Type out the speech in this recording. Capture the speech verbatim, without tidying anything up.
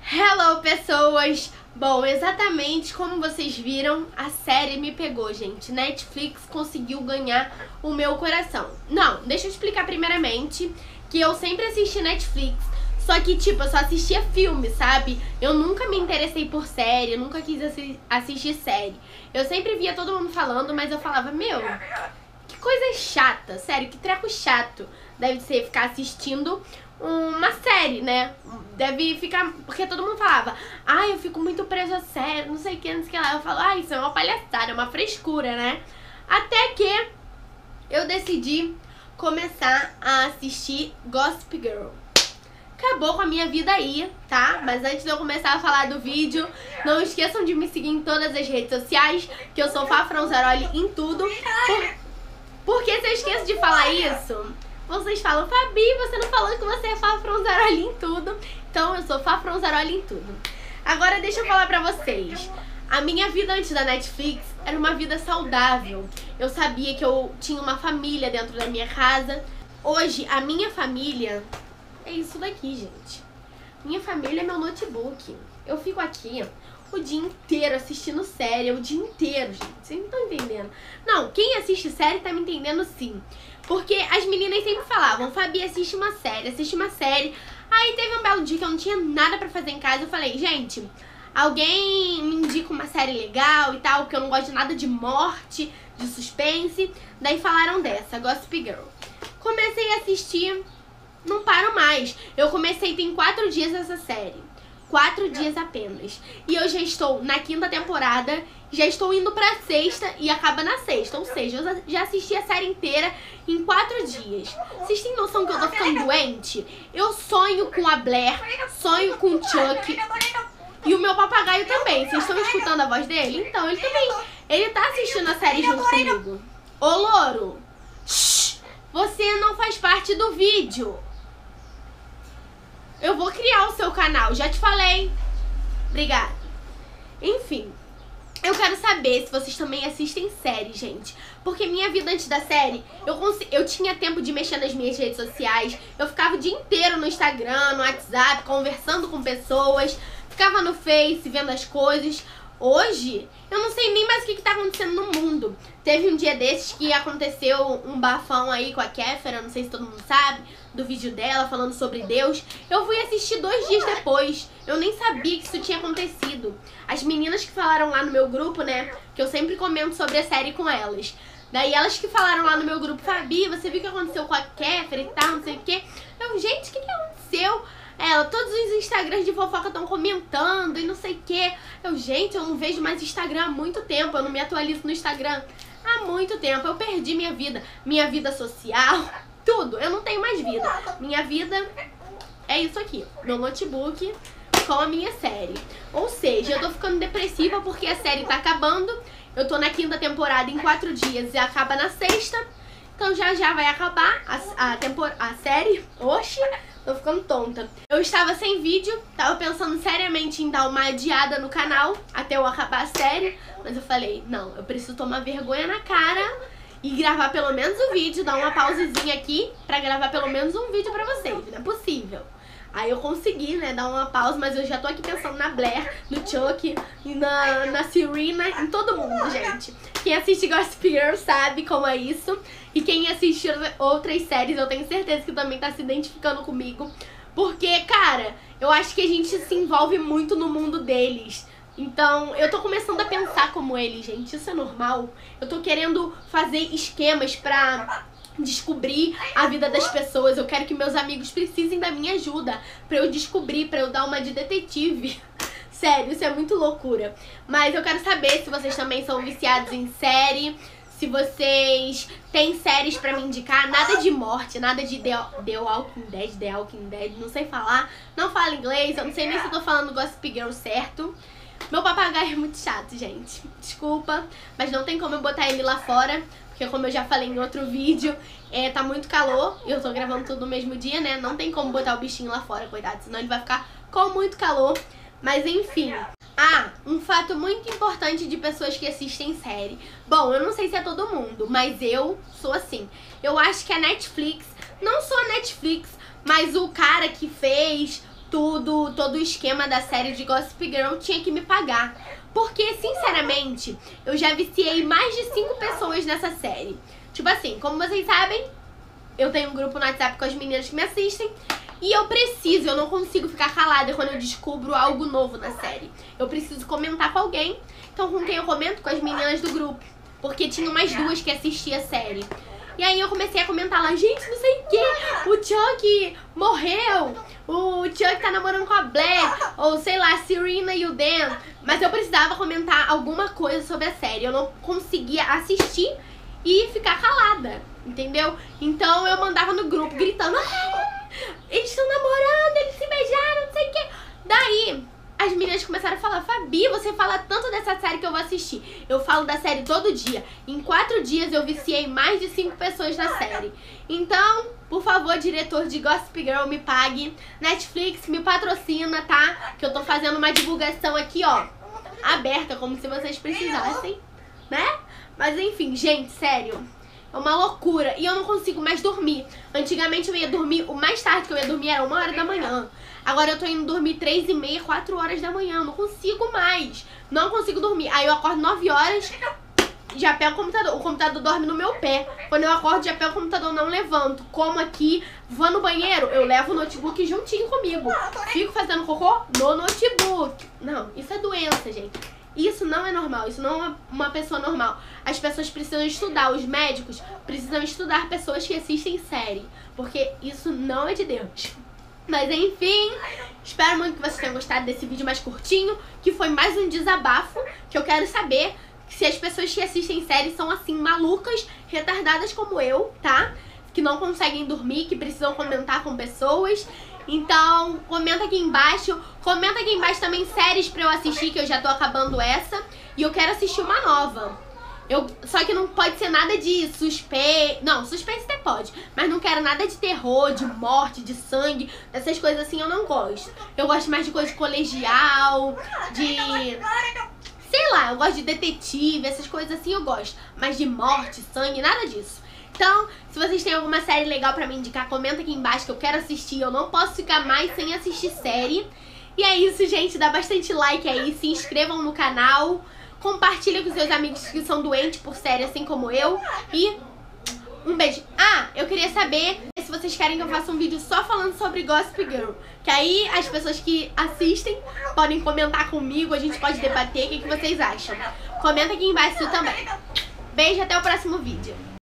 Hello, pessoas! Bom, exatamente como vocês viram, a série me pegou, gente. Netflix conseguiu ganhar o meu coração. Não, deixa eu explicar primeiramente que eu sempre assisti Netflix, só que, tipo, eu só assistia filme, sabe? Eu nunca me interessei por série, eu nunca quis assi assistir série. Eu sempre via todo mundo falando, mas eu falava, meu, que coisa chata, sério, que treco chato deve ser ficar assistindo uma série, né? Deve ficar... Porque todo mundo falava, ah, eu fico muito preso a série, não sei o que, não sei o que lá. Eu falo, ah, isso é uma palhaçada, é uma frescura, né? Até que eu decidi começar a assistir Gossip Girl. Acabou com a minha vida aí, tá? Mas antes de eu começar a falar do vídeo, não esqueçam de me seguir em todas as redes sociais, que eu sou Fá Fronzaroli em tudo. Por... Porque se eu esqueço de falar isso, vocês falam, Fabi, você não falou que você é Fá Fronzaroli em tudo. Então eu sou Fá Fronzaroli em tudo. Agora deixa eu falar pra vocês. A minha vida antes da Netflix era uma vida saudável. Eu sabia que eu tinha uma família dentro da minha casa. Hoje, a minha família é isso daqui, gente. Minha família é meu notebook. Eu fico aqui o dia inteiro assistindo série, o dia inteiro, gente. Vocês não estão entendendo. Não, quem assiste série tá me entendendo sim. Porque as meninas sempre falavam, Fabi, assiste uma série, assiste uma série. Aí teve um belo dia que eu não tinha nada pra fazer em casa. Eu falei, gente, alguém me indica uma série legal e tal, porque eu não gosto de nada de morte, de suspense. Daí falaram dessa, Gossip Girl. Comecei a assistir, não paro mais. Eu comecei tem quatro dias essa série. Quatro dias apenas. E eu já estou na quinta temporada, já estou indo pra sexta e acaba na sexta. Ou seja, eu já assisti a série inteira em quatro dias. Vocês têm noção que eu tô ficando doente? Eu sonho com a Blair, sonho com o Chuck e o meu papagaio também. Vocês estão escutando a voz dele? Então, ele também, ele tá assistindo a série junto comigo. Ô, louro, shh, você não faz parte do vídeo. Eu vou criar o seu canal, já te falei. Obrigada. Enfim, eu quero saber se vocês também assistem série, gente. Porque minha vida antes da série, eu, eu tinha tempo de mexer nas minhas redes sociais. Eu ficava o dia inteiro no Instagram, no WhatsApp, conversando com pessoas. Ficava no Face, vendo as coisas. Hoje, eu não sei nem mais o que, que tá acontecendo no mundo. Teve um dia desses que aconteceu um bafão aí com a Kéfera, não sei se todo mundo sabe, do vídeo dela falando sobre Deus. Eu fui assistir dois dias depois. Eu nem sabia que isso tinha acontecido. As meninas que falaram lá no meu grupo, né, que eu sempre comento sobre a série com elas. Daí elas que falaram lá no meu grupo, Fabi, você viu o que aconteceu com a Kéfera e tal, não sei o quê. Eu, gente, o que, que aconteceu? Ela, todos os Instagrams de fofoca estão comentando e não sei o que. Eu, gente, eu não vejo mais Instagram há muito tempo. Eu não me atualizo no Instagram há muito tempo. Eu perdi minha vida, minha vida social, tudo. Eu não tenho mais vida. Minha vida é isso aqui, meu notebook com a minha série. Ou seja, eu tô ficando depressiva porque a série tá acabando. Eu tô na quinta temporada em quatro dias e acaba na sexta. Então já já vai acabar a, a, tempor a série. Oxi! Tô ficando tonta. Eu estava sem vídeo, tava pensando seriamente em dar uma adiada no canal até eu acabar a série, mas eu falei, não, eu preciso tomar vergonha na cara e gravar pelo menos um vídeo, dar uma pausezinha aqui pra gravar pelo menos um vídeo pra vocês, não é possível. Aí eu consegui, né, dar uma pausa, mas eu já tô aqui pensando na Blair, no Chuck, e na, na Serena, em todo mundo, gente. Quem assiste Gossip Girl sabe como é isso. E quem assiste outras séries, eu tenho certeza que também tá se identificando comigo. Porque, cara, eu acho que a gente se envolve muito no mundo deles. Então, eu tô começando a pensar como eles, gente. Isso é normal. Eu tô querendo fazer esquemas pra descobrir a vida das pessoas. Eu quero que meus amigos precisem da minha ajuda pra eu descobrir, pra eu dar uma de detetive. Sério, isso é muito loucura. Mas eu quero saber se vocês também são viciados em série, se vocês têm séries pra me indicar. Nada de morte, nada de The, The Walking Dead, The Walking Dead, não sei falar. Não falo inglês, eu não sei nem se eu tô falando Gossip Girl certo. Meu papagaio é muito chato, gente. Desculpa, mas não tem como eu botar ele lá fora. Porque como eu já falei em outro vídeo, é, tá muito calor e eu tô gravando tudo no mesmo dia, né? Não tem como botar o bichinho lá fora, coitado, senão ele vai ficar com muito calor. Mas enfim. Ah, um fato muito importante de pessoas que assistem série. Bom, eu não sei se é todo mundo, mas eu sou assim. Eu acho que a Netflix, não só a Netflix, mas o cara que fez tudo, todo o esquema da série de Gossip Girl tinha que me pagar. Porque, sinceramente, eu já viciei mais de cinco pessoas nessa série. Tipo assim, como vocês sabem, eu tenho um grupo no WhatsApp com as meninas que me assistem. E eu preciso, eu não consigo ficar calada quando eu descubro algo novo na série. Eu preciso comentar com alguém. Então com quem eu comento? Com as meninas do grupo. Porque tinha mais duas que assistiam a série. E aí eu comecei a comentar lá, gente, não sei o que, o Chuck morreu, o Chuck tá namorando com a Blair, ou sei lá, a Serena e o Dan. Mas eu precisava comentar alguma coisa sobre a série. Eu não conseguia assistir e ficar calada, entendeu? Então eu mandava no grupo gritando, ah, eles estão namorando, eles se beijaram, não sei o que. Daí as meninas começaram a falar, Fabi, você fala tanto dessa série que eu vou assistir. Eu falo da série todo dia. Em quatro dias eu viciei mais de cinco pessoas na série. Então, por favor, diretor de Gossip Girl, me pague. Netflix, me patrocina, tá? Que eu tô fazendo uma divulgação aqui, ó, aberta, como se vocês precisassem, né? Mas enfim, gente, sério, é uma loucura. E eu não consigo mais dormir. Antigamente eu ia dormir, o mais tarde que eu ia dormir era uma hora da manhã. Agora eu tô indo dormir três e meia, quatro horas da manhã. Não consigo mais. Não consigo dormir. Aí eu acordo nove horas, já pego o computador. O computador dorme no meu pé. Quando eu acordo, já pego o computador, não levanto. Como aqui, vou no banheiro, eu levo o notebook juntinho comigo. Fico fazendo cocô no notebook. Não, isso é doença, gente. Isso não é normal, isso não é uma pessoa normal. As pessoas precisam estudar, os médicos precisam estudar pessoas que assistem série. Porque isso não é de Deus. Mas enfim, espero muito que vocês tenham gostado desse vídeo mais curtinho, que foi mais um desabafo, que eu quero saber se as pessoas que assistem séries são assim, malucas, retardadas como eu, tá? Que não conseguem dormir, que precisam comentar com pessoas. Então, comenta aqui embaixo. Comenta aqui embaixo também séries pra eu assistir, que eu já tô acabando essa. E eu quero assistir uma nova. Eu, só que não pode ser nada de suspense. Não, suspense até pode. Mas não quero nada de terror, de morte, de sangue. Essas coisas assim eu não gosto. Eu gosto mais de coisa de colegial, de... sei lá, eu gosto de detetive, essas coisas assim eu gosto. Mas de morte, sangue, nada disso. Então, se vocês têm alguma série legal pra me indicar, comenta aqui embaixo que eu quero assistir. Eu não posso ficar mais sem assistir série. E é isso, gente. Dá bastante like aí. Se inscrevam no canal. Compartilha com seus amigos que são doentes por série, assim como eu. E um beijo. Ah, eu queria saber se vocês querem que eu faça um vídeo só falando sobre Gossip Girl. Que aí as pessoas que assistem podem comentar comigo. A gente pode debater. O que, que vocês acham? Comenta aqui embaixo também. Beijo, até o próximo vídeo.